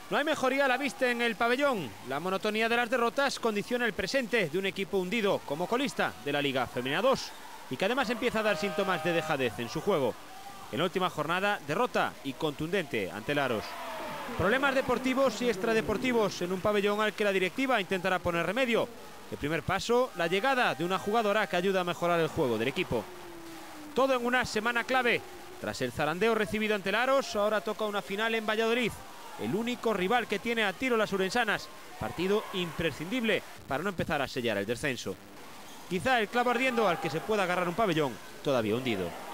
No hay mejoría a la vista en el pabellón. La monotonía de las derrotas condiciona el presente de un equipo hundido como colista de la Liga Femenina 2 y que además empieza a dar síntomas de dejadez en su juego. En la última jornada, derrota y contundente ante el Aros. Problemas deportivos y extradeportivos en un pabellón al que la directiva intentará poner remedio. El primer paso, la llegada de una jugadora que ayuda a mejorar el juego del equipo. Todo en una semana clave. Tras el zarandeo recibido ante el Aros, ahora toca una final en Valladolid. El único rival que tiene a tiro las urensanas. Partido imprescindible para no empezar a sellar el descenso. Quizá el clavo ardiendo al que se pueda agarrar un pabellón todavía hundido.